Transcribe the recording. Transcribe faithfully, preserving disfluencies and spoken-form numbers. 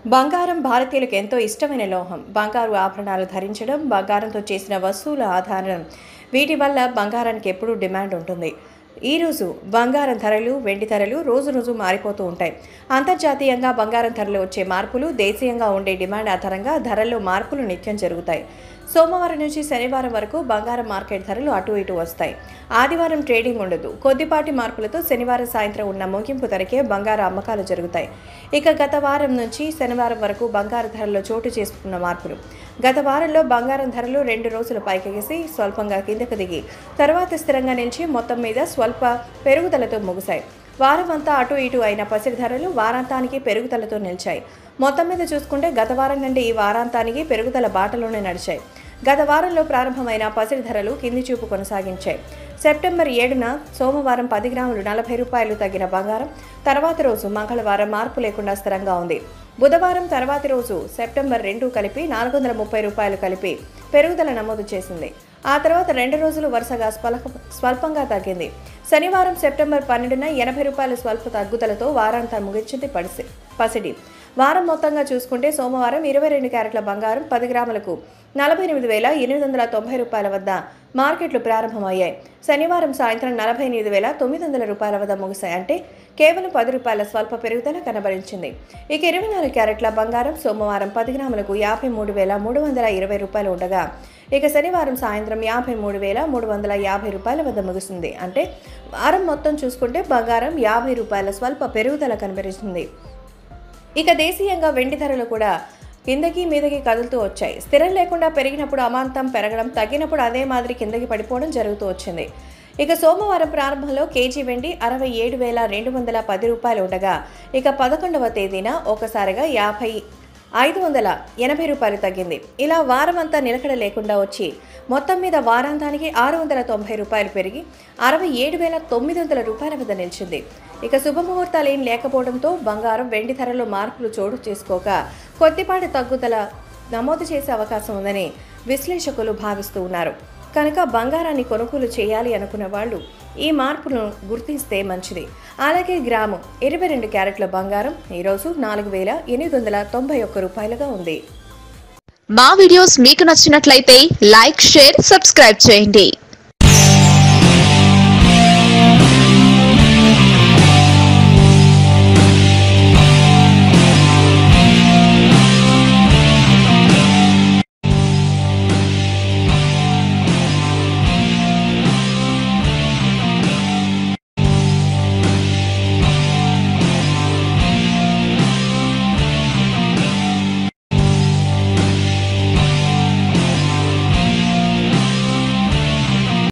బంగారం భారతీయులకు ఎంతో ఇష్టమైన లోహం. బంగారు ఆభరణాలు ధరించడం, బంగారంతో చేసిన వస్తువుల ఆధారం, వీటి వల్ల బంగారానికి ఎప్పుడూ డిమాండ్ ఉంటుంది. ఈరోజు బంగారం ధరలు, వెండి ధరలు రోజు రోజు మారిపోతూ ఉంటాయి. అంతర్జాతీయంగా బంగారం ధరలు వచ్చే మార్పులు, దేశీయంగా ఉండే డిమాండ్ ఆధారంగా ధరల్లో మార్పులు నిత్యం జరుగుతాయి. సోమవారం నుంచి శనివారం వరకు బంగారం మార్కెట్ ధరలు అటు ఇటు వస్తాయి. ఆదివారం ట్రేడింగ్ ఉండదు. కొద్దిపాటి మార్పులతో శనివారం సాయంత్రం ఉన్న ముగింపు ధరకే బంగారు అమ్మకాలు జరుగుతాయి. ఇక గత వారం నుంచి శనివారం వరకు బంగారు ధరల్లో చోటు చేసుకున్న మార్పులు. గత వారంలో బంగారం ధరలు రెండు రోజులు పైకెగిసి స్వల్పంగా కిందకు దిగి తర్వాత స్థిరంగా నిలిచి మొత్తం మీద స్వల్ప పెరుగుదలతో ముగిశాయి. వారమంతా అటు ఇటు అయిన పసిడి ధరలు వారాంతానికి పెరుగుదలతో నిలిచాయి. మొత్తం మీద చూసుకుంటే గత వారం నుండి ఈ వారాంతానికి పెరుగుదల బాటలోనే నడిచాయి. గత వారంలో ప్రారంభమైన పసిడి ధరలు కింది చూపు కొనసాగించాయి. సెప్టెంబర్ ఏడున సోమవారం పది గ్రాములు నలభై రూపాయలు తగ్గిన బంగారం తర్వాతి రోజు మంగళవారం మార్పు లేకుండా స్థిరంగా ఉంది. బుధవారం తర్వాతి రోజు సెప్టెంబర్ రెండు కలిపి నాలుగు వందల ముప్పై రూపాయలు కలిపి పెరుగుదల నమోదు చేసింది. ఆ తర్వాత రెండు రోజులు వరుసగా స్వల్పంగా తగ్గింది. శనివారం సెప్టెంబర్ పన్నెండున ఎనభై రూపాయల స్వల్ప తగ్గుదలతో వారాంతా ముగించింది పడిసి పసిడి. వారం మొత్తంగా చూసుకుంటే సోమవారం ఇరవై రెండు క్యారెట్ల బంగారం పది గ్రాములకు నలభై ఎనిమిది వేల ఎనిమిది వందల తొంభై రూపాయల వద్ద మార్కెట్లు ప్రారంభమయ్యాయి. శనివారం సాయంత్రం నలభై ఎనిమిది వేల తొమ్మిది వందల రూపాయల వద్ద ముగిశాయి. అంటే కేవలం పది రూపాయల స్వల్ప పెరుగుదల కనబరించింది. ఇక ఇరవై నాలుగు క్యారెట్ల బంగారం సోమవారం పది గ్రాములకు యాభై మూడు వేల మూడు వందల ఇరవై రూపాయలు ఉండగా ఇక శనివారం సాయంత్రం యాభై మూడు వేల మూడు వందల యాభై రూపాయల వద్ద ముగిసింది. అంటే వారం మొత్తం చూసుకుంటే బంగారం యాభై రూపాయల స్వల్ప పెరుగుదల కనబరిచింది. ఇక దేశీయంగా వెండి ధరలు కూడా కిందకి మీదకి కదులుతూ వచ్చాయి. స్థిరం లేకుండా పెరిగినప్పుడు అమాంతం పెరగడం, తగ్గినప్పుడు అదే మాదిరి కిందకి పడిపోవడం జరుగుతూ వచ్చింది. ఇక సోమవారం ప్రారంభంలో కేజీ వెండి అరవై ఏడు వేల రెండు వందల పది రూపాయలు ఉండగా ఇక పదకొండవ తేదీన ఒకసారిగా యాభై ఐదు వందల ఎనభై రూపాయలు తగ్గింది. ఇలా వారం అంతా నిలకడ లేకుండా వచ్చి మొత్తం మీద వారాంతానికి ఆరు వందల తొంభై రూపాయలు పెరిగి అరవై ఏడు వేల తొమ్మిది వందల రూపాయల వద్ద నిలిచింది. ఇక శుభముహూర్తాలు ఏం లేకపోవడంతో బంగారం, వెండి ధరల్లో మార్పులు చోటు చేసుకోక కొద్దిపాటి తగ్గుదల నమోదు చేసే అవకాశం ఉందని విశ్లేషకులు భావిస్తూ ఉన్నారు. కనుక బంగారాన్ని కొనుగోలు చేయాలి అనుకున్న వాళ్ళు ఈ మార్పులను గుర్తిస్తే మంచిది. అలాగే గ్రాము ఇరవై రెండు క్యారెట్ల బంగారం ఈరోజు నాలుగు వేల ఎనిమిది వందల తొంభై ఒక్క రూపాయలుగా ఉంది. మా వీడియోస్ మీకు నచ్చినట్లయితే లైక్, షేర్, సబ్స్క్రైబ్ చేయండి.